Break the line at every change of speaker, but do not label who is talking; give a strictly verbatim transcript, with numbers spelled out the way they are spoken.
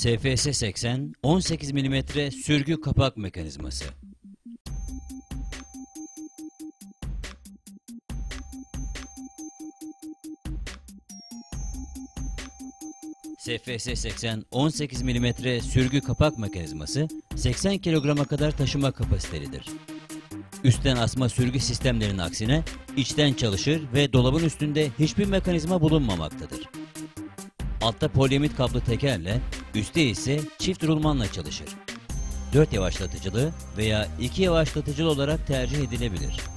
S F S seksen on sekiz milimetre sürgü kapak mekanizması. S F S seksen on sekiz milimetre sürgü kapak mekanizması seksen kilograma kadar taşıma kapasitelidir. Üstten asma sürgü sistemlerinin aksine içten çalışır ve dolabın üstünde hiçbir mekanizma bulunmamaktadır. Altta polyamit kaplı tekerle, üstte ise çift rulmanla çalışır. dört yavaşlatıcılı veya iki yavaşlatıcılı olarak tercih edilebilir.